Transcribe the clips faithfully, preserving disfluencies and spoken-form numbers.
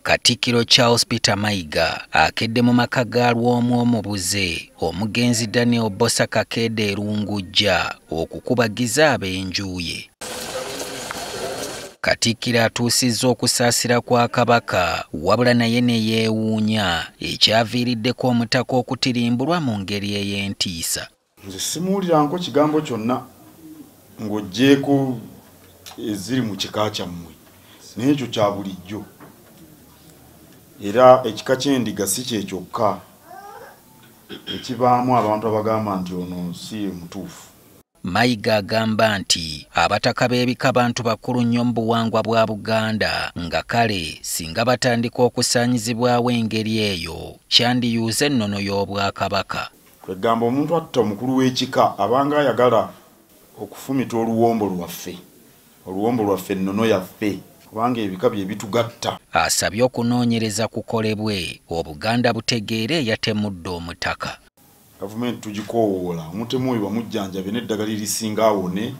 Katikkiro Charles Mayiga akedde mu maka ga Lwomwa omubuze omugenzi Daniel Bbosa kakedde erungujja okukubagiza ab'enjuye. Katikkiro atuusizza okusaasira kwa Kabaka wabula naye ne yeewuunya ekyaviiriddeko Omutaka okutirimbulwa mu ngeri ey'entiisa. Nze simuwuliranko kigambo kyonna ng'oggyeko eziri mu kika kyammwe naye ekyo kya bulijjo. Era ekika ky'endiga si kye kyokka ekibaamu abantu abagamba nti ono si mutuufu. Mayiga agamba nti abataka b'ebika bantu bakulu nnyo mu buwangwa bwa Buganda nga kale singa batandika okusaanyizibwawo engeri eyo kyandiyuuza ennono y'Obwakabaka. Kwegamba omuntu atta omukulu w'ekika abanga ayagala okufumita oluwombo lwaffe oluwombo lwaffe ennono yaffe kubanga ebika bye bitugatta. Asabye okunoonyereza kukolebwe Obuganda butegeere yatemudde Omutaka. Gavumenti tugikoowoola omutemu oyo bamujjanjabe n'eddagala erisinga awone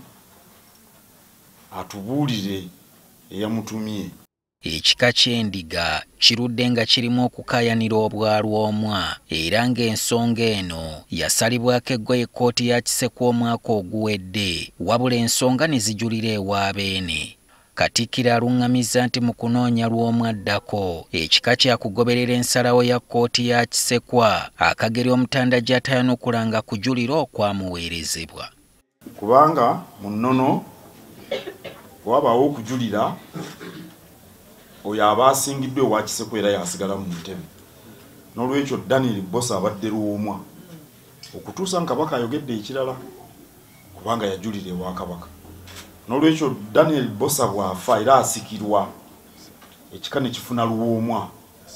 atubuulire eyamutumye. Ekika ky'endiga kirudde nga kirimu okukaayanira obwa Lwomwa era ng'ensonga eno yasalibwako eggwa ekkooti ya Kisekwa omwaka oguwedde wabula ensonga ne zijulira ewabeene. Katikkiro aluŋŋamizza nti mu kunoonya Lwomwa addako ekika kya kugoberera ensalawo ya kkooti ya Kisekwa akageri omutanda gy'atayanukula nga kujulira okwamuweerezebwa. Kubanga mu nnono wabaawo okujulira oyo aba asingiddwe owa Kisekwa era yasigala mu ntebe. N'olwekyo Daniel Bbosa abadde Lwomwa okutuusa nga Kabaka ayogedde ekirala kubanga yajulira ewa Kabaka. N'olwekyo Daniel Bbosa bw'afa era asikirwa ekika ne kifuna Lwomwa.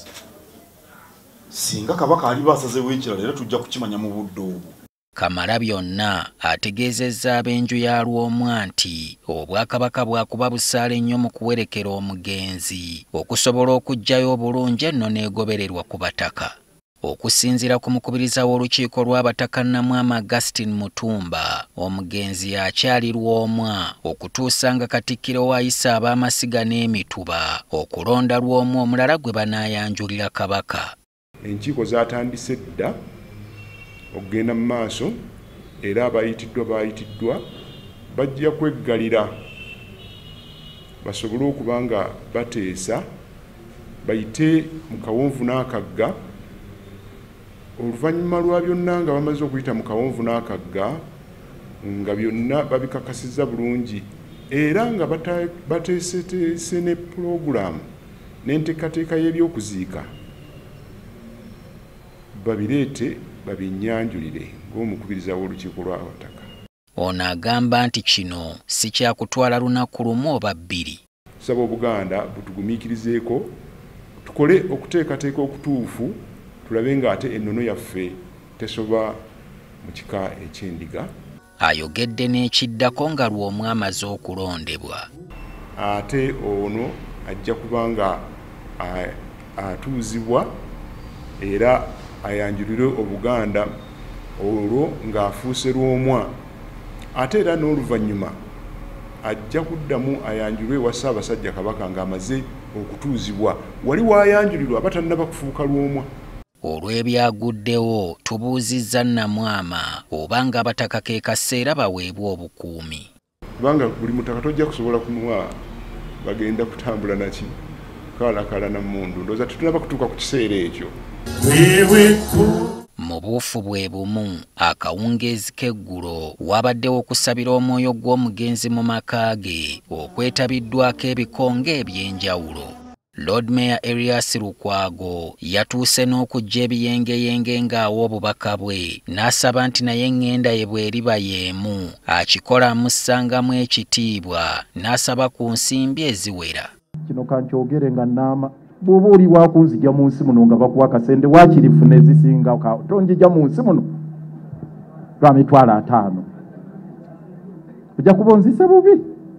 Singa Kabaka aliba asazeewo ekirala era tujja kukimanya mu budde obwo. Kamalabyonna ategeezezza ab'enju ya Lwomwa nti Obwakabaka bwakuba busaale nnyo mu kuwerekera omugenzi okusobola okuggyayo obulungi ennono egobererwa ku bataka. Okusinziira ku mukubiriza w'olukiiko lw'abataka Nnamwama Augustine Mutumba, omugenzi akyali Lwomwa okutuusa nga Katikkiro waayisa ab'amasiga n'emituba okulonda Lwomwa omulala gwe banaayanjulira Kabaka. Enkiiko zaatandise dda okugenda mu maaso era abayitiddwa baayitiddwa bajja kweggalira basobole okuba nga bateesa bayite mu kawonvu n'akagga. Oluvannyuma lwa byonna nga bamaze okuyita mu kawonvu n'akagga nga byonna babikakasizza bulungi era nga bateeseteese ne pulogulaamu n'enteekateeka y'ebyokuziika babireete babinyanjulire ng'omukubiriza w'olukiiko lw'abataka. Ono agamba nti kino si kyakutwala lunaku lumu oba bbiri. Tusaba Obuganda butugumiikirizeeko tukole okuteekateeka okutuufu tulabe ng'ate ennono yaffe tesoba mu kika eky'endiga. Ayogedde n'ekiddako nga Lwomwa amaze okulondebwa. Ate ono ajja kuba nga atuuzibwa era ayanjulire Obuganda olwo ng'afuuse Lwomwa. Ate era n'oluvannyuma ajja kuddamu ayanjulwe wa Ssaabasajja Kabaka ng'amaze okutuuzibwa. Wali waayanjulirwa batannaba kufuuka Lwomwa. Olw'ebyaguddewo tubuuzizza Nnamwama obanga abataka ke kaseera baweebwa obukuumi. Kubanga buli mutaka tojja kusobola kumuwa bagenda kutambula naki kaalakaala na mmundu. Ndowooza tetunaba kutuuka ku kiseera ekyo. Mu buufu bwe bumu akawungeezi k'eggulo wabaddewo okusabira omwoyo gw'omugenzi mu maka ge okwetabiddwako ebikonge eby'enjawulo. Lord Mayor Erias Lukwago yatuuse n'okujja ebiyengeyenge ng'awa obubaka bwe n'asaba nti naye eŋŋenda ye bw'eriba y'emu akikola amussangamu ekitiibwa n'asaba ku nsimbi eziwera. Kino kankyogere nga nnaama bw'oba oli wakunzija mu nsi muno nga bakuwa akasente waakirifuna ezisinga tonjija mu nsi muno lwa mitwalo ataano ojja kuba onzise bubi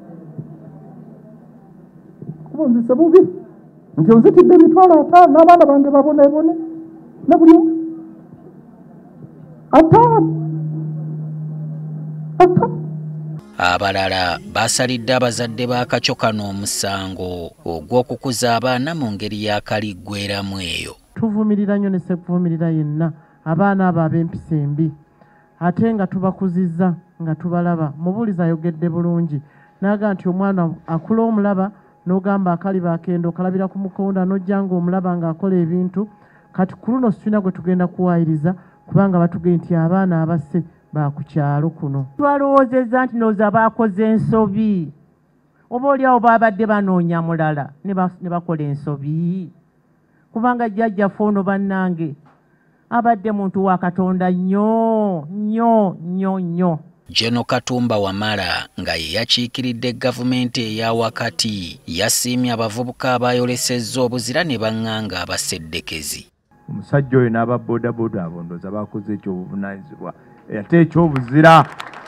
kuba onzise bubi nti onzitidde emitwalo ataano n'abaana bange baboneebone ne buli omu ataano ataano. Abalala basalidde abazadde b'akakyo kano omusango ogw'okukuza abaana mu ngeri y'akaliggweramu eyo. Tuvumirira nnyo ne sekuvumirira yenna abaana abo ab'empisa embi ate nga tubakuzizza nga tubalaba. Mubuulizi ayogedde bulungi n'aga nti omwana akula omulaba n'ogamba akaliba akendo okalabira ku mukonda n'ojja ng'omulaba ng'akola ebintu. Kati ku luno situna gwe tugenda kuwaayiriza kubanga batugee nti abaana abasse baakukyalo kuno. Twalowoozezza nti nooza baakoze ensobi oba oliawo baabadde banoonya mulala ne bakola ensobi kubanga jjajjaffe ono bannange abadde muntu wa Katonda nnyo nnyo nnyo nnyo. Jeno Katumba Wamala nga ye yakiikiridde gavumenti eya wakati yasiimye abavubuka abayolesezza obuzira ne baŋŋanga abaseddekezi. Omusajja oyo n'aba boda boda abondoza bakoze ekyobuvunaanyizibwa ate ekyobuzira.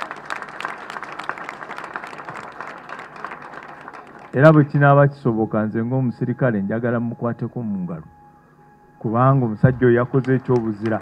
Era bwe kinaaba kisoboka nze ng'omusirikale njagala mukwateko mu ngalo kubanga omusajja oyo yakoze ekyobuzira.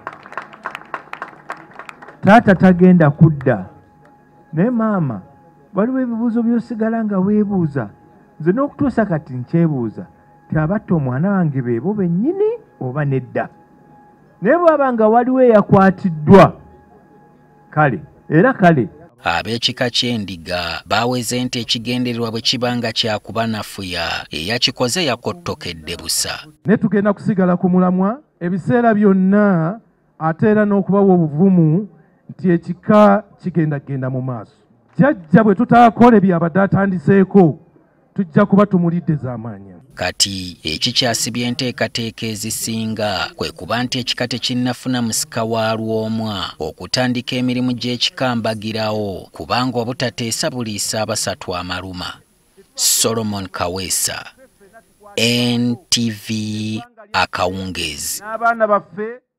Taata tagenda kudda naye maama waliwo ebibuuzo by'osigala nga weebuuza. Nze n'okutuusa kati nkyebuuza ti abatta omwana wange beebo bennyini oba nedda. Naye bw'aba nga waliwo eyakwatiddwa kale era kale. Ab'ekika ky'endiga baaweze nti ekigendererwa bwe kibanga kyakuba nafuya eyakikoze yakottokedde busa. Ne tugenda kusigala ku mulamwa ebiseera byonna ate era n'okubawa obuvumu nti ekika kigenda kgenda mu maaso. Jjajja bwe tutaakola byabadde atandiseeko tujja kuba tumulidde z'amaanyi. Kati ekikyasibya enteekateeka ezisinga kwe kuba nti ekika tekinnafuna musika wa Lwomwa okutandika emirimu gy'ekikambagirawo kubanga obutateesa buliisa abasatu amaluma. Solomon Kaweesa, N T V, Akawungeezi. N'abaana baffe